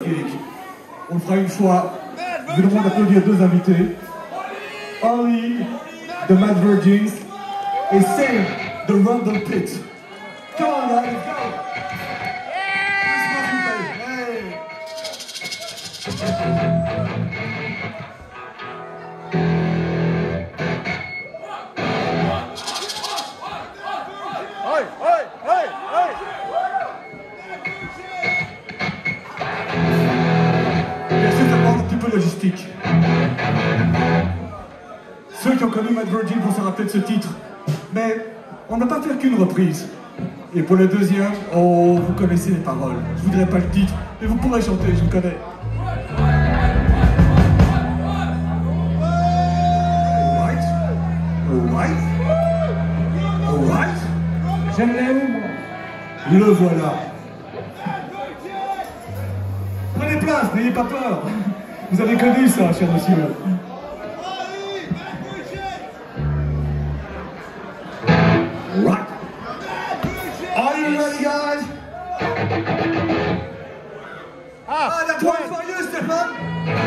magnifique. On le fera une fois. Je vous demande d'applaudir deux invités. Ollie, the Mad Virgins, et Sam, the Rumble Pit. Come on, guys, go! Bien sûr, ça demande un petit peu logistique. Ceux qui ont connu Mad Virgin vont se rappeler de ce titre. Mais on n'a pas fait qu'une reprise. Et pour le deuxième, oh, vous connaissez les paroles. Je vous dirai pas le titre, mais vous pourrez chanter, je vous connais. Alright. Alright. J'aime les mots, moi. Le voilà. Prenez place, n'ayez pas peur. Vous avez connu ça, cher monsieur. Right. Are you ready, guys? That's one for you, Stefan.